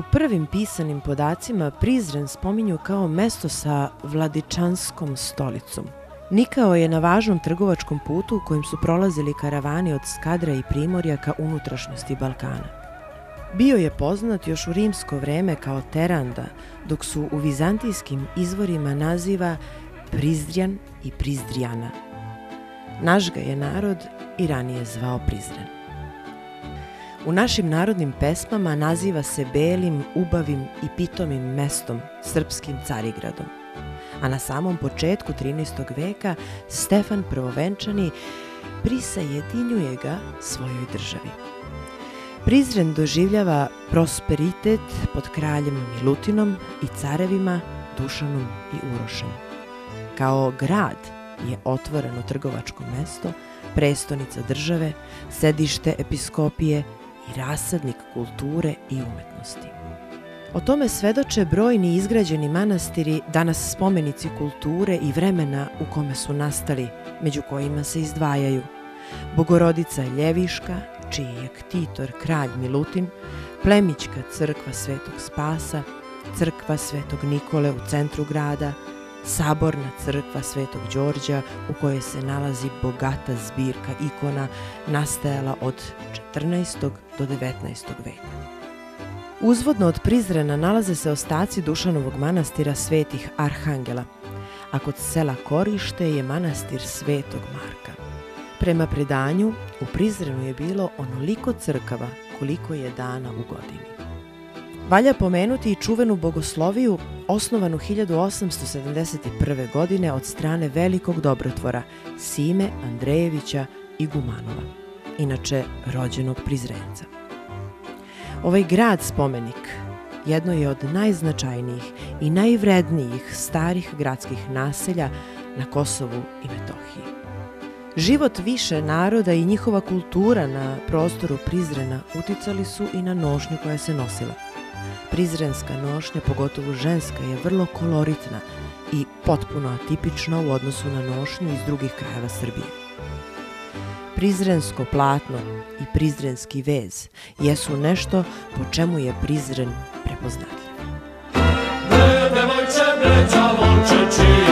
prvim pisanim podacima Prizren spominju kao mesto sa vladičanskom stolicom. Nikao je na važnom trgovačkom putu kojim su prolazili karavani od Skadra i Primorja ka unutrašnjosti Balkana. Bio je poznat još u rimsko vreme kao Teranda, dok su u vizantijskim izvorima naziva Prizrjan i Prizdrijana. Naš ga je narod i ranije zvao Prizren. U našim narodnim pesmama naziva se belim, ubavim i pitomim mestom, srpskim Carigradom. A na samom početku 13. veka Stefan Prvovenčani prisajedinjuje ga svojoj državi. Prizren doživljava prosperitet pod kraljem Milutinom i carevima Dušanom i Urošem. Kao grad je otvoreno trgovačko mesto, prestonica države, sedište episkopije i rasadnik kulture i umetnosti. O tome svedoče brojni izgrađeni manastiri, danas spomenici kulture i vremena u kome su nastali, među kojima se izdvajaju Bogorodica Ljeviška, čiji je ktitor kralj Milutin, Plemićka crkva Svetog Spasa, crkva Svetog Nikole u centru grada, Saborna crkva Svetog Đorđa u kojoj se nalazi bogata zbirka ikona nastajala od 14. do 19. veka. Uzvodno od Prizrena nalaze se ostaci Dušanovog manastira Svetih Arhangela, a kod sela Korište je manastir Svetog Marka. Prema predanju, u Prizrenu je bilo onoliko crkava koliko je dana u godini. Valja pomenuti i čuvenu bogosloviju, osnovanu 1871. godine od strane velikog dobrotvora Sime Andrejevića Igumanova, inače rođenog Prizrenca. Ovaj grad spomenik jedno je od najznačajnijih i najvrednijih starih gradskih naselja na Kosovu i Metohiji. Život više naroda i njihova kultura na prostoru Prizrena uticali su i na nošnju koja se nosila. Prizrenska nošnja, pogotovo ženska, je vrlo koloritna i potpuno atipična u odnosu na nošnju iz drugih krajeva Srbije. Prizrensko platno i prizrenski vez jesu nešto po čemu je Prizren prepoznatljiv.